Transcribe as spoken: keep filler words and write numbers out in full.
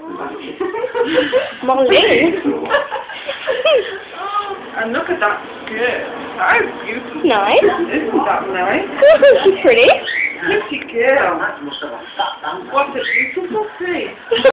Marlene. And look at that skirt. That is beautiful. Nice. Isn't that nice? She's pretty. Pretty girl. What a beautiful face.